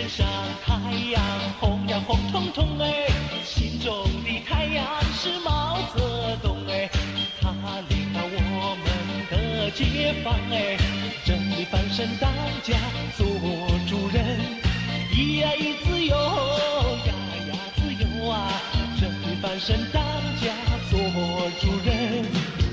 上太阳红呀红彤彤哎，心中的太阳是毛泽东哎，他领导我们的解放哎，真理翻身当家做主人，咿呀咿自由呀呀自由啊，真理翻身当家做主人。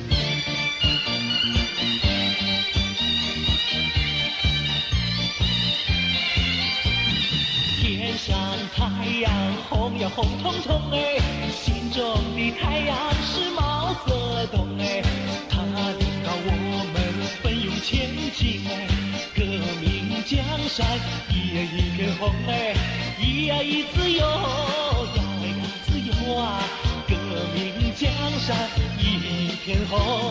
天上太阳红呀红彤彤哎，心中的太阳是毛泽东哎，他领导我们奋勇前进哎，革命江山一呀一片红哎，咿呀咿自由呀呀自由啊，革命江山一片红。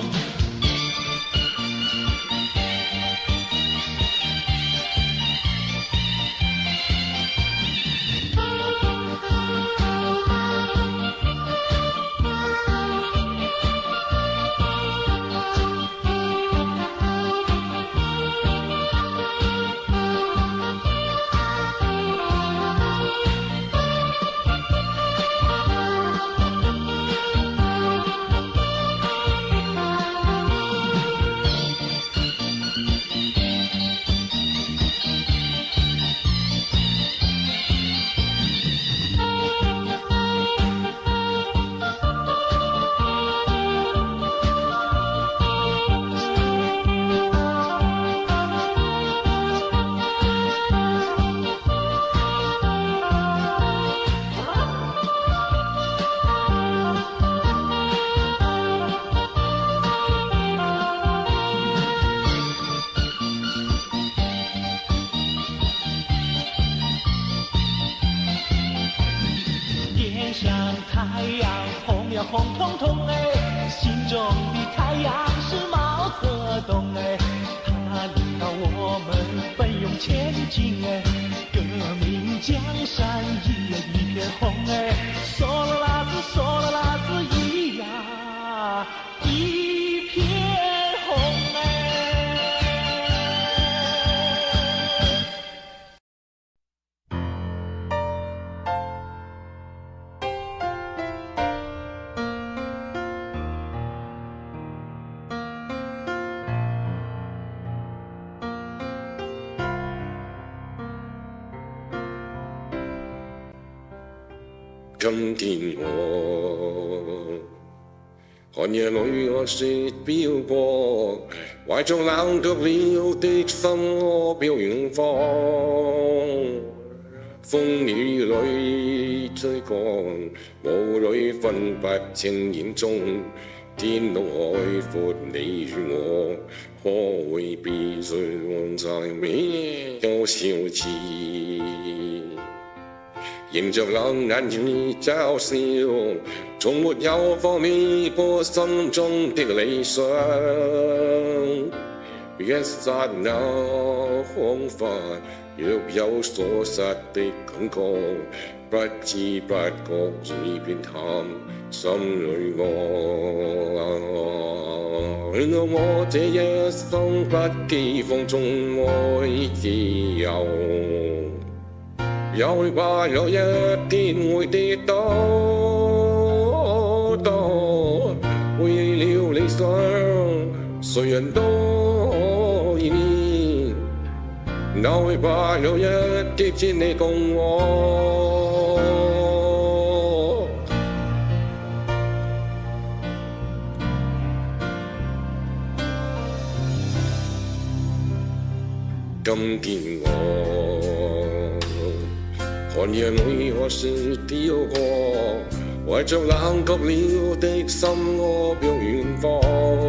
天上太阳红呀红彤彤哎，心中的太阳是毛泽东哎，他领导我们奋勇前进哎，革命江山一呀一片红哎，嗦啦啦子嗦啦啦子咿呀一片红哎。 今天我寒夜里我雪飄過，懷着冷卻了的心窩飄遠方，風雨裏追趕，霧裏分不清眼中，天東海闊，你與我可會變成在面有笑似？迎着冷眼與嘲笑，從沒有放棄過心中的理想。一剎那空泛，若有所失的感覺，不知不覺已變淡，心裏愛。原來我這一生不羈放縱愛自由。也會怕有一天會跌倒，為了理想，誰人都願意。哪會怕有一天只你共我？今天我寒夜裏我雪飄過，懷着冷卻了的心窩飄遠方，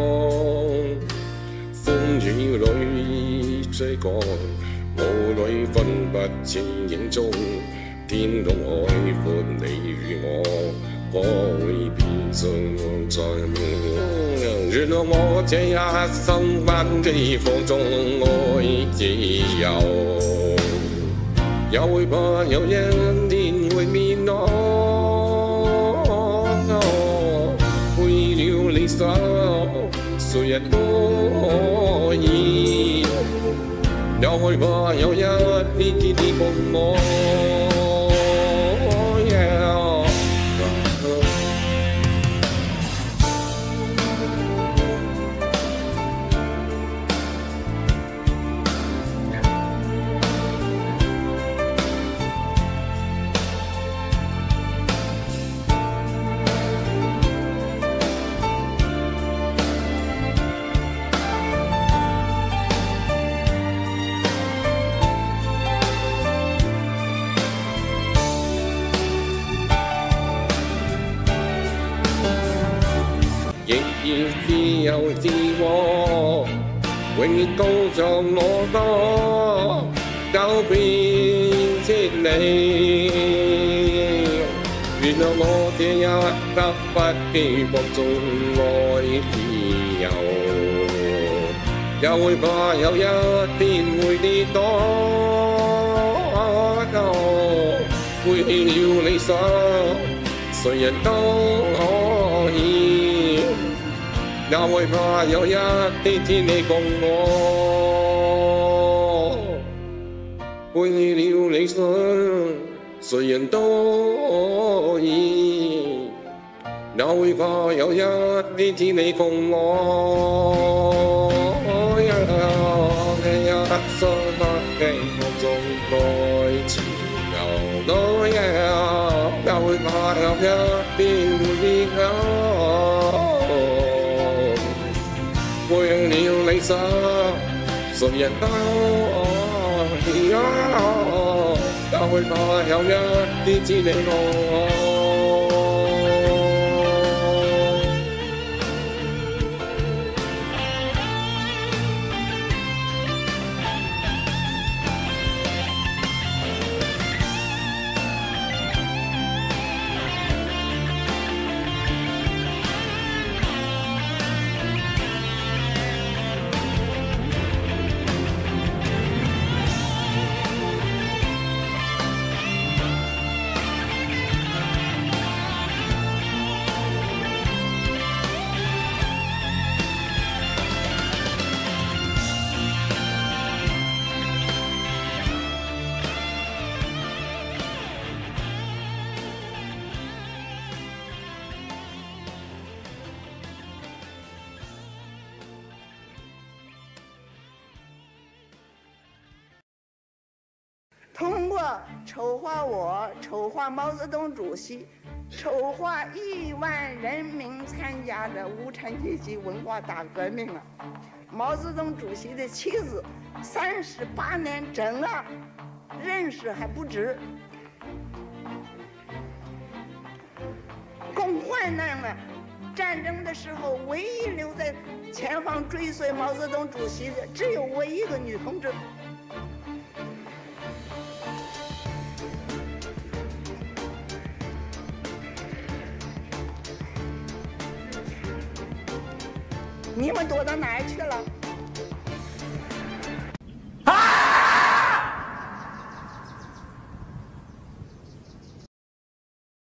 風雨裏追趕，霧裏分不清影蹤，天東海闊，你與我可會變成在夢？原來我這一生不羈放縱愛自由。也會怕有一天會變老，為了理想，誰人都可以。 也害怕有一天你共我。仍然自由自我，永遠高像我多，走遍千里。原諒我這一刻不羈放縱愛自由，也會怕有一天會跌倒，背棄了理想，誰人都可以。也會怕有一天你共我，背棄了理想，誰人都可以。也會怕有一天你共我，一生不羈放縱愛自由，也會怕有一天會跌倒。背棄了理想，誰人都可以。也會怕有一天你共我。 通过筹划我、筹划毛泽东主席、筹划1万人民参加的无产阶级文化大革命啊，毛泽东主席的妻子38年整啊，认识还不止。共患难了，战争的时候，唯一留在前方追随毛泽东主席的，只有我一个女同志。你们躲到哪儿去了？